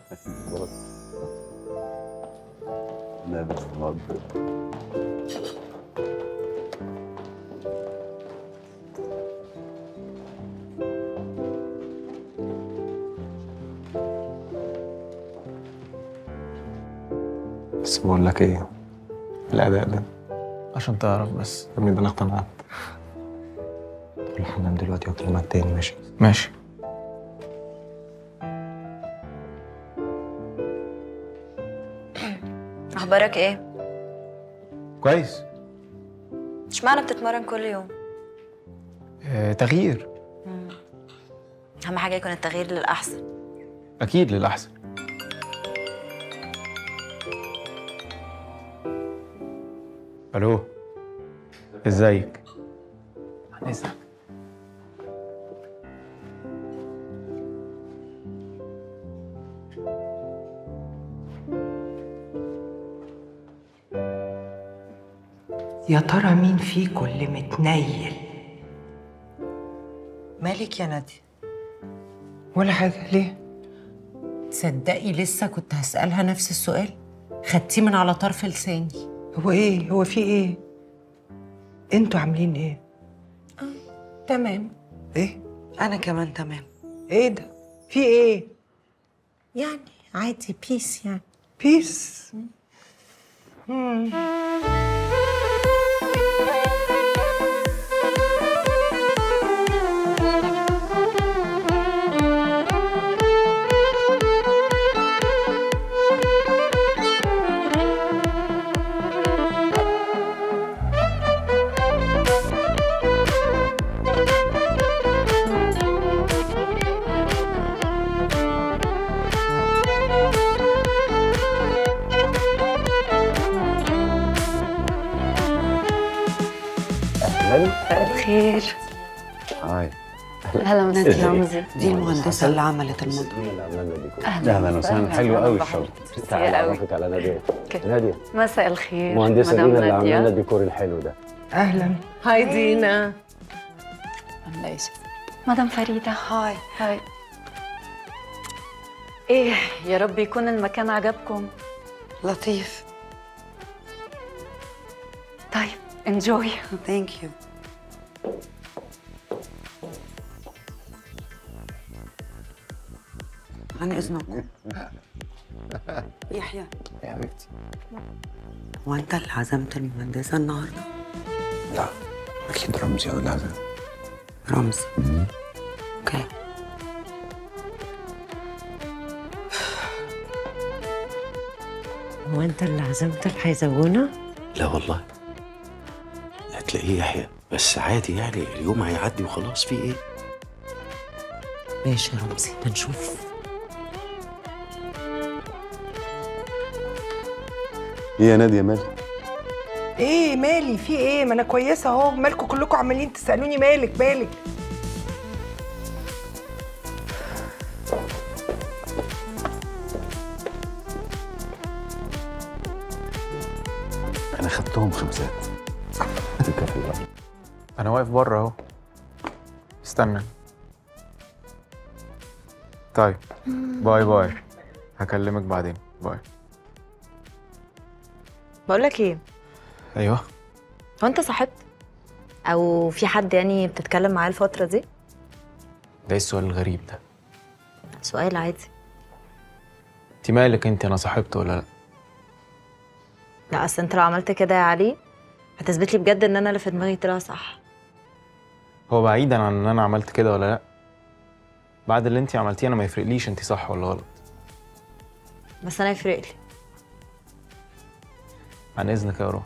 لا بس بس بقول لك ايه الاداء ده عشان تعرف بس يا ابني ده انا اقتنعت. ادخل الحمام دلوقتي واكلمك تاني. ماشي ماشي. اخبارك ايه؟ كويس. اشمعنى بتتمرن كل يوم؟ تغيير. اهم حاجه يكون التغيير للاحسن. اكيد للاحسن. الو، ازيك؟ عن اذنك. يا ترى مين فيكم اللي متنيل؟ مالك يا نادية؟ ولا حاجة. ليه؟ تصدقي لسه كنت هسألها نفس السؤال، خدتيه من على طرف لساني. هو ايه؟ هو في ايه؟ انتوا عاملين ايه؟ تمام. ايه؟ أنا كمان تمام. ايه ده؟ في ايه؟ يعني عادي، بيس يعني. بيس. مساء الخير. هاي. هلا مساء رمزي. دي المهندسة اللي عملت المطبخ. اهلا وسهلا. حلو قوي الشغل. تعالي قوي. اعرفك على نادية. نادية مساء الخير. المهندسة مدام دينا اللي نادية. عامله الديكور الحلو ده. اهلا. هاي دينا. مدام فريدة. هاي. ايه يا رب يكون المكان عجبكم. لطيف. طيب انجوي. ثانك يو. عن إذنكم. يحيى، يا حبيبتي. هو أنت اللي عزمت المهندسة النهاردة؟ لا اكيد رمزي هو اللي عزم. رمزي. اوكي. هو أنت اللي عزمت الحيزونة؟ لا والله، هتلاقيه يحيى، بس عادي يعني اليوم هيعدي وخلاص. في ايه؟ ماشي يا رمزي، هنشوف. ايه يا نادية مالك؟ ايه مالي؟ في ايه؟ ما انا كويسة اهو. مالكم كلكم عمالين تسألوني مالك؟ انا خدتهم خمسات. انا واقف بره اهو. استنى. طيب باي باي. هكلمك بعدين. باي. بقولك ايه، ايوه. هو انت صاحبت او في حد يعني بتتكلم معاه الفترة دي؟ ده ايه السؤال الغريب ده؟ سؤال عادي. انت مالك انت؟ انا صاحبت ولا لا؟ لا اصل انت لو عملت كده يا علي هتثبت لي بجد ان انا اللي في دماغي طلع صح. هو بعيدا عن ان انا عملت كده ولا لا، بعد اللي انت عملتيه انا ما يفرقليش انت صح ولا غلط. بس انا يفرق لي. عن اذنك يا روح.